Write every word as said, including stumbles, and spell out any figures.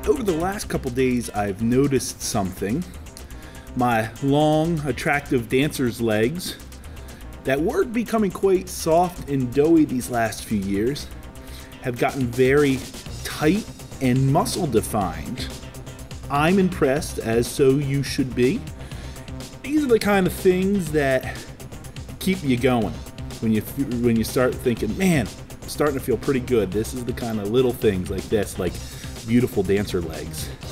over the last couple days, I've noticed something. My long, attractive dancer's legs that were becoming quite soft and doughy these last few years have gotten very tight and muscle defined. I'm impressed, as so you should be. These are the kind of things that keep you going when you when you start thinking, man, I'm starting to feel pretty good. This is the kind of little things like this, like beautiful dancer legs.